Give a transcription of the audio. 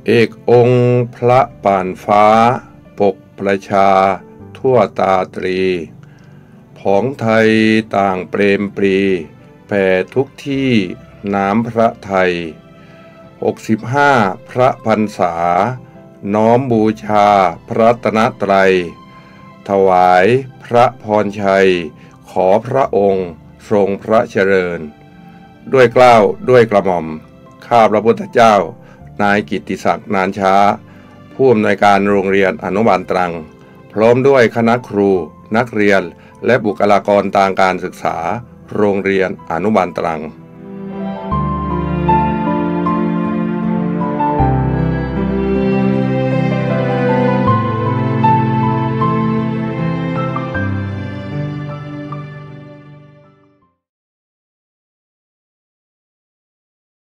เอกองค์พระป่านฟ้าปกประชาทั่วตาตรีผองไทยต่างเปรมปรีแผ่ทุกที่น้ำพระไทย65พระพรรษาน้อมบูชาพระรัตนตรัยถวายพระพรชัยขอพระองค์ทรงพระเจริญด้วยเกล้าด้วยกระหม่อมข้าพระพุทธเจ้านายกิตติศักดิ์นานช้าผู้อำนวยการโรงเรียนอนุบาลตรังพร้อมด้วยคณะครูนักเรียนและบุคลากรทางการศึกษาโรงเรียนอนุบาลตรัง